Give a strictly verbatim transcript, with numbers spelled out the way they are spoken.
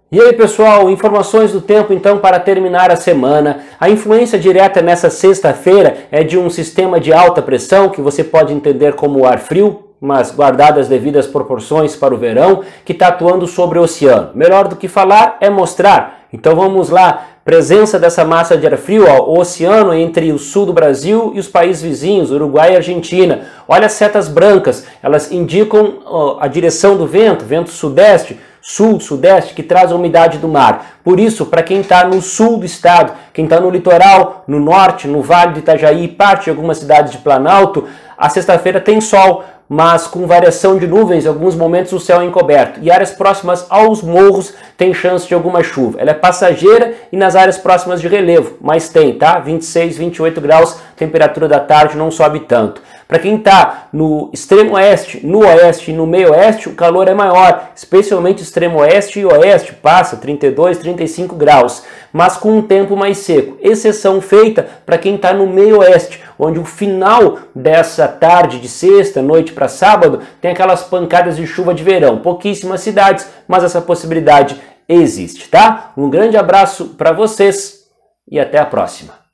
E aí pessoal, informações do tempo então para terminar a semana. A influência direta nessa sexta-feira é de um sistema de alta pressão, que você pode entender como ar frio, mas guardadas as devidas proporções para o verão, que está atuando sobre o oceano. Melhor do que falar é mostrar. Então vamos lá. Presença dessa massa de ar frio, ó, o oceano entre o sul do Brasil e os países vizinhos, Uruguai e Argentina. Olha as setas brancas, elas indicam ó, a direção do vento, vento sudeste, sul, sudeste, que traz a umidade do mar. Por isso, para quem está no sul do estado, quem está no litoral, no norte, no Vale do Itajaí, parte de algumas cidades de Planalto, a sexta-feira tem sol, mas com variação de nuvens, em alguns momentos o céu é encoberto. E áreas próximas aos morros tem chance de alguma chuva. Ela é passageira e nas áreas próximas de relevo, mas tem, tá? vinte e seis, vinte e oito graus, temperatura da tarde não sobe tanto. Para quem está no extremo oeste, no oeste e no meio oeste, o calor é maior, especialmente extremo oeste e oeste, passa trinta e dois, trinta e cinco graus, mas com um tempo mais seco. Exceção feita para quem está no meio oeste, onde o final dessa tarde de sexta, noite para sábado, tem aquelas pancadas de chuva de verão. Pouquíssimas cidades, mas essa possibilidade existe, tá? Um grande abraço para vocês e até a próxima.